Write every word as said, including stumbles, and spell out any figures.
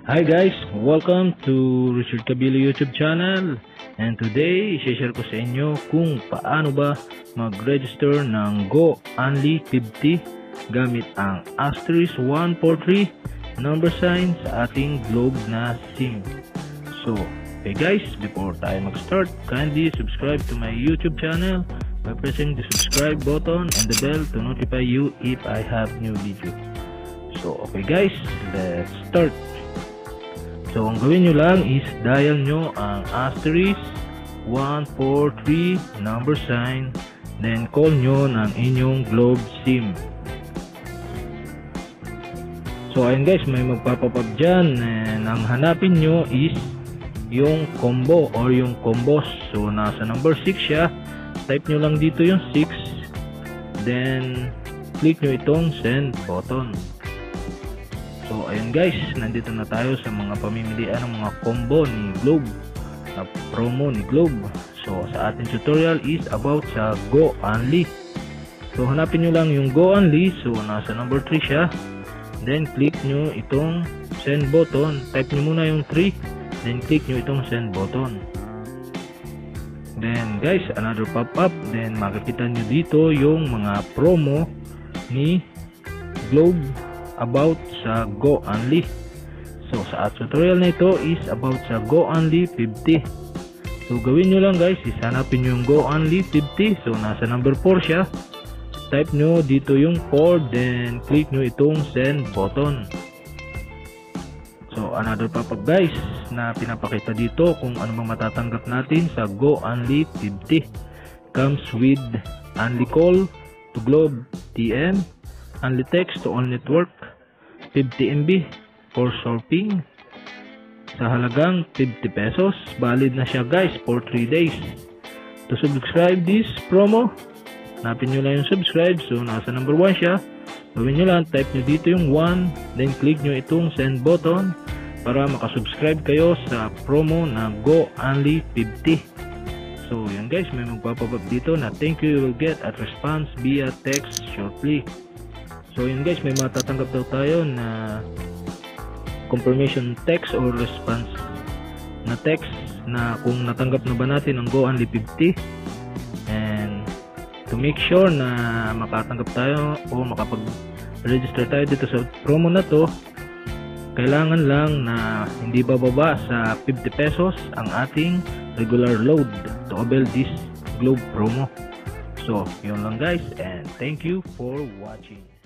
Hi guys, welcome to Richard Cabilo YouTube channel, and today i-share ko sa inyo kung paano ba mag-register ng Go Only fifty gamit ang asterisk one four three number sign sa ating Globe na SIM. So, okay guys, before tayo mag-start, kindly subscribe to my YouTube channel by pressing the subscribe button and the bell to notify you if I have new video. So, okay guys, let's start. So, ang gawin nyo lang is dial nyo ang asterisk one four three number sign, then call nyo ng inyong Globe SIM. So, ayun guys, may magpapapag dyan, and ang hanapin nyo is yung combo or yung combos. So, nasa number six siya. Type nyo lang dito yung six, then click nyo itong send button. So, ayun guys, nandito na tayo sa mga pamimilian ng mga combo ni Globe, na promo ni Globe. So, sa ating tutorial is about sa Go Only. So, hanapin nyo lang yung Go Only. So, nasa number three siya. Then, click nyo itong send button. Type nyo muna yung three. Then, click nyo itong send button. Then, guys, another pop-up. Then, makikita nyo dito yung mga promo ni Globe about sa Go Only. So, sa tutorial na ito is about sa Go Only fifty. So, gawin nyo lang guys, is hanapin nyo yung Go Only fifty. So, nasa number four siya. Type nyo dito yung four, then click nyo itong send button. So, another pop-up guys, na pinapakita dito kung ano mang matatanggap natin sa Go Only fifty. Comes with only call to Globe T M, only text to all network, fifty M B for surfing sa halagang fifty pesos. Valid na siya guys for three days. To subscribe this promo, hanapin nyo lang yung subscribe. So, nasa number one siya. Gawin nyo lang, type nyo dito yung one, then click nyo itong send button para makasubscribe kayo sa promo na Go Only fifty. So, yun guys, may magpapabab dito na thank you, you will get a response via text shortly. So yun guys, may matatanggap daw tayo na confirmation text or response na text na kung natanggap na ba natin ang Go Only fifty. And to make sure na makatanggap tayo o makapag-register tayo dito sa promo na to, kailangan lang na hindi bababa sa fifty pesos ang ating regular load to avail this Globe promo. So yun lang guys, and thank you for watching.